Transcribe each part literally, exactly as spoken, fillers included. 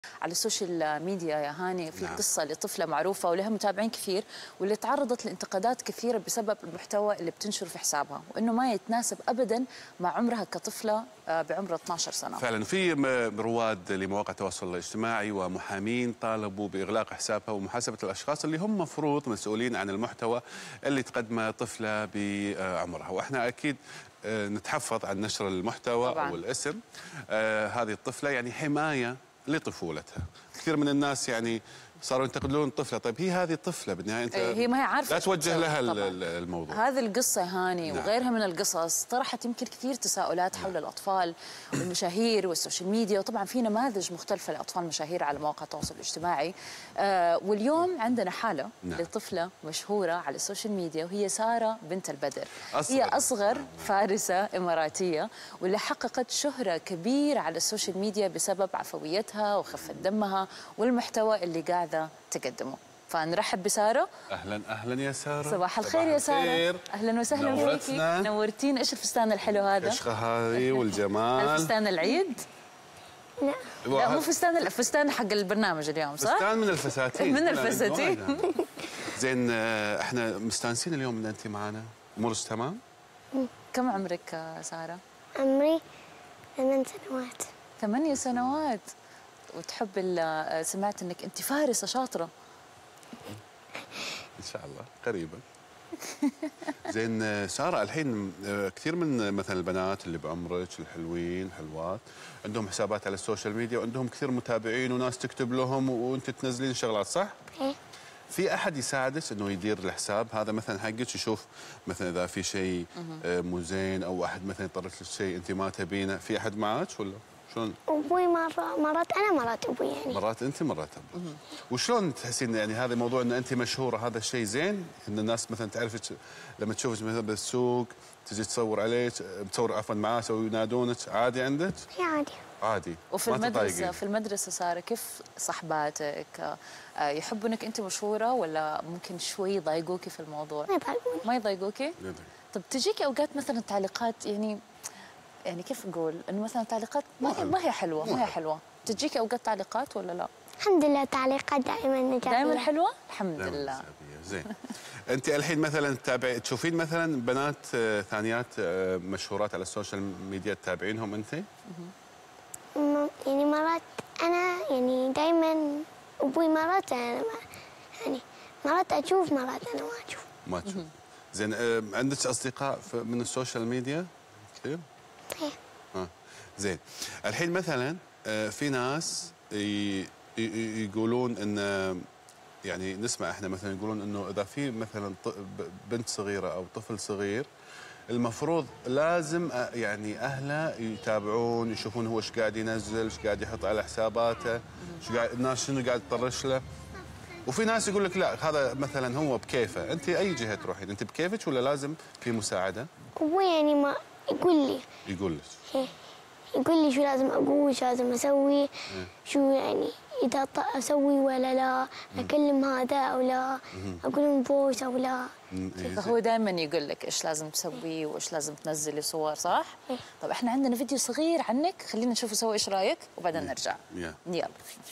على السوشيال ميديا يا هاني في نعم. قصة لطفلة معروفة ولها متابعين كثير، واللي تعرضت لانتقادات كثيرة بسبب المحتوى اللي بتنشره في حسابها، وإنه ما يتناسب أبدا مع عمرها كطفلة بعمر اثنعش سنة. فعلا في رواد لمواقع التواصل الاجتماعي ومحامين طالبوا بإغلاق حسابها ومحاسبة الأشخاص اللي هم مفروض مسؤولين عن المحتوى اللي تقدمه طفلة بعمرها، وإحنا أكيد نتحفظ عن نشر المحتوى طبعاً. أو الاسم آه هذه الطفلة يعني حماية لطفولتها. كثير من الناس يعني صاروا ينتقدون الطفله، طيب هي هذه الطفله بالنهايه انت هي ما هي عارفه لا توجه لها طبعاً. الموضوع. هذه القصه هاني نعم. وغيرها من القصص طرحت يمكن كثير تساؤلات حول نعم. الاطفال والمشاهير والسوشيال ميديا، وطبعا في نماذج مختلفه لاطفال مشاهير على مواقع التواصل الاجتماعي. آه واليوم عندنا حاله نعم. لطفله مشهوره على السوشيال ميديا، وهي ساره بنت البدر. أصغر. هي اصغر نعم. فارسه اماراتيه، واللي حققت شهره كبيره على السوشيال ميديا بسبب عفويتها وخفه دمها والمحتوى اللي قاعده تقدمه. فنرحب بساره. اهلا اهلا يا ساره. صباح الخير يا ساره. اهلا وسهلا فيكي. نورتينا. ايش الفستان الحلو هذا؟ الكشخه هذه والجمال. هل فستان العيد؟ لا لا مو فستان، الفستان حق البرنامج اليوم صح؟ فستان من الفساتين. من الفساتين. زين احنا مستانسين اليوم ان انت معنا، امورك تمام؟ كم عمرك ساره؟ عمري ثمان سنوات. ثمانية سنوات. وتحب سمعت انك انت فارسه شاطره. ان شاء الله قريبا. زين ساره، الحين كثير من مثلا البنات اللي بعمرك الحلوين الحلوات عندهم حسابات على السوشيال ميديا وعندهم كثير متابعين وناس تكتب لهم وانت تنزلين شغلات صح؟ ايه. في احد يساعدك انه يدير الحساب هذا مثلا حقك، يشوف مثلا اذا في شيء مو زين او احد مثلا يطرق لك شيء انت ما تبينه، في احد معك ولا شلون؟ ابوي مره مرات انا مرات ابوي يعني. مرات انت مرات ابوي. وشلون تحسين يعني هذا موضوع ان انت مشهوره هذا الشيء زين؟ ان الناس مثلا تعرفك لما تشوفك مثلا بالسوق تجي تصور عليك، تصور عفوا معاه او ينادونك، عادي عندك؟ اي عادي. عادي. وفي المدرسه في المدرسه ساره كيف صحباتك؟ يحبوا انك انت مشهوره ولا ممكن شوي يضايقوكي في الموضوع؟ ما يضايقوني. ما يضايقوكي؟ طب تجيكي اوقات مثلا تعليقات يعني يعني كيف اقول انه مثلا تعليقات ما هي ما هي حلوه ما هي حلوه، تجيكي اوقات تعليقات ولا لا؟ الحمد لله تعليقات دائما نجاح. دائما حلوه؟ الحمد لله. زين. انت الحين مثلا تتابع تشوفين مثلا بنات ثانيات مشهورات على السوشيال ميديا تتابعينهم انت؟ يعني مرات انا يعني دائما ابوي مرات انا يعني مرات اشوف مرات انا ما اشوف. ما تشوف. زين عندك اصدقاء من السوشيال ميديا كثير؟ ايه. اه زين. الحين مثلا في ناس يقولون ان يعني نسمع احنا مثلا يقولون انه اذا في مثلا بنت صغيره او طفل صغير المفروض لازم يعني اهله يتابعون يشوفون هو ايش قاعد ينزل، ايش قاعد يحط على حساباته، ايش قاعد الناس شنو قاعد تطرش له. وفي ناس يقول لك لا هذا مثلا هو بكيفه، انت اي جهه تروحين؟ انت بكيفك ولا لازم في مساعده؟ ابوي يعني ما يقول لي. يقول لك. ايه. يقول لي شو لازم اقول، ايش لازم اسوي، إيه؟ شو يعني اذا اسوي ولا لا، اكلم هذا او لا، اقول لهم فويس او لا. فهو دائما يقول لك ايش لازم تسوي وايش لازم تنزلي صور صح؟ إيه؟ طب احنا عندنا فيديو صغير عنك، خلينا نشوفه سوا ايش رايك وبعدين نرجع. يلا. يلا.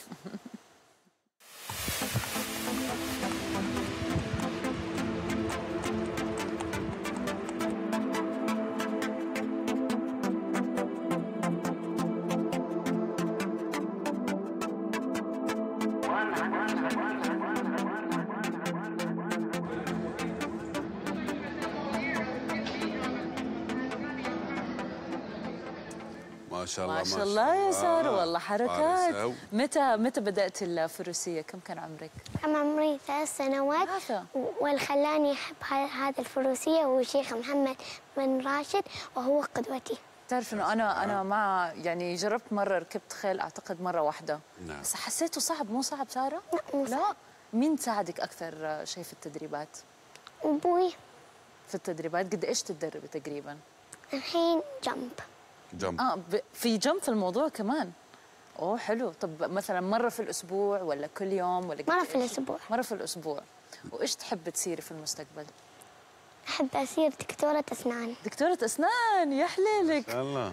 ما شاء الله ما شاء الله يا ساره، والله حركات. متى متى بدأت الفروسية؟ كم كان عمرك؟ كان عمري ثلاث سنوات. ثلاثة. واللي خلاني أحب هذا الفروسية هو الشيخ محمد بن راشد وهو قدوتي. تعرف إنه أنا أنا مع يعني جربت مرة ركبت خيل أعتقد مرة واحدة. نعم. بس حسيته صعب. مو صعب سارة؟ لا مو صعب. لا. مين ساعدك أكثر شيء في التدريبات؟ أبوي. في التدريبات قد إيش تتدربي تقريبا؟ الحين جمب. جمب. اه في جمب في الموضوع كمان. اوه حلو. طب مثلا مره في الاسبوع ولا كل يوم ولا مره في الاسبوع؟ مره في الاسبوع. وايش تحب تصيري في المستقبل؟ احب اصير دكتوره اسنان. دكتوره اسنان؟ يا حليلك. ما شاء الله.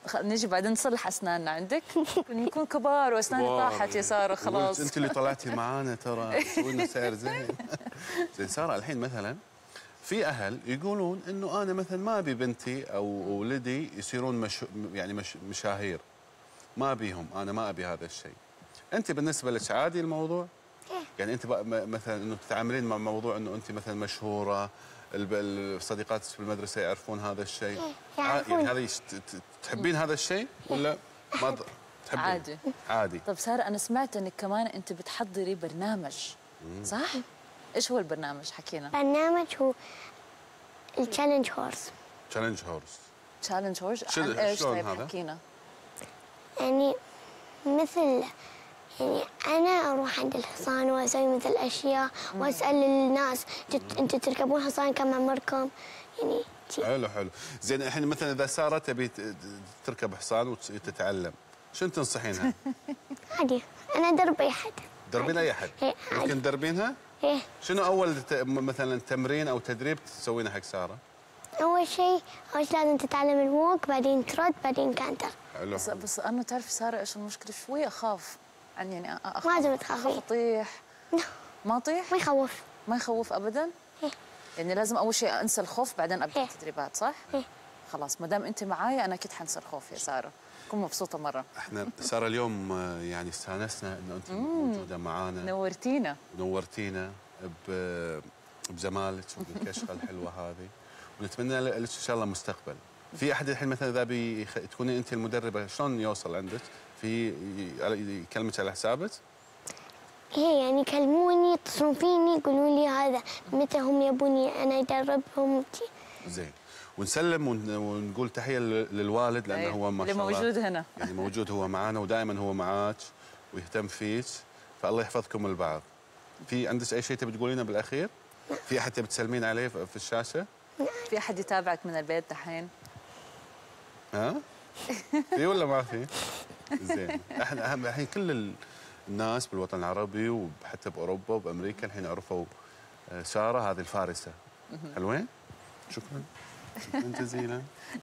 خ- نيجي بعدين نصلح اسناننا عندك نكون كبار واسناني كبار. طاحت يا ساره خلاص. انت اللي طلعتي معانا ترى تسوي لنا سعر زين. زين ساره الحين مثلا في اهل يقولون انه انا مثلا ما ابي بنتي او ولدي يصيرون مش يعني مش مشاهير، ما ابيهم، انا ما ابي هذا الشيء. انت بالنسبه لك عادي الموضوع؟ يعني انت بقى م- مثلا انه تتعاملين مع موضوع انه انت مثلا مشهوره، الب- الصديقات في المدرسه يعرفون هذا الشيء؟ إيه، يعرفون. يعني هذا يش- ت- ت- تحبين هذا الشيء ولا ما ض- تحبين؟ عادي. عادي. طب ساره انا سمعت انك كمان انت بتحضري برنامج صح؟ ايش هو البرنامج حكينا؟ برنامج هو التشالنج هورس. تشالنج هورس. تشالنج هورس شو- عن ايش؟ شلون طيب هذا؟ حكينا. يعني مثل يعني أنا أروح عند الحصان وأسوي مثل أشياء وأسأل الناس "جت- أنتوا تركبون حصان كم عمركم؟ يعني شي. حلو حلو. زين الحين مثلا اذا ساره تبي ت- تركب حصان وتتعلم، شنو تنصحينها؟ عادي أنا أدرب أي حد. تدربين اي احد؟ إيه، عادي. ممكن تدربينها؟ إيه شنو اول ت- م- مثلا تمرين او تدريب تسوينه حق ساره؟ أول شيء أول شيء لازم تتعلم الووك بعدين ترد بعدين كانتر. حلو. بس بس انا تعرف ساره ايش المشكله؟ شوي اخاف عن يعني أ- اخاف ما لازم تخافي. اخاف اطيح. ما اطيح؟ ما يخوف. ما يخوف ابدا؟ إيه. يعني لازم اول شيء انسى الخوف بعدين ابدا إيه. التدريبات صح؟ إيه. خلاص ما دام انت معايا انا اكيد حنسى الخوف يا ساره. كون مبسوطه مره. احنا ساره اليوم آه، يعني استانسنا انه انت موجوده معانا، نورتينا. نورتينا ب- بجمالك وبالكشخه الحلوه هذه، ونتمنى لك ان شاء الله مستقبل. في احد الحين مثلا اذا بي تكوني انت المدربه شلون يوصل عندك؟ في ي- يكلمك على حسابك؟ هي يعني يكلموني يتصلون فيني يقولوا لي هذا متى هم يبوني أنا أدربهم. زين. ونسلم ون- ونقول تحيه لل- للوالد لانه أيوة. هو ما اللي شاء الله موجود هنا. يعني موجود هو معانا ودائما هو معاك ويهتم فيك، فالله يحفظكم البعض. في عندك اي شيء تبي تقولينه بالاخير؟ في احد تبي تسلمين عليه في في الشاشه؟ في احد يتابعك من البيت دحين؟ ها؟ في ولا ما في؟ زين. احنا اهم الحين كل ال- الناس بالوطن العربي وحتى باوروبا وبامريكا الحين عرفوا آه، ساره هذه الفارسه. حلوين؟ شكرا. شكرا جزيلا.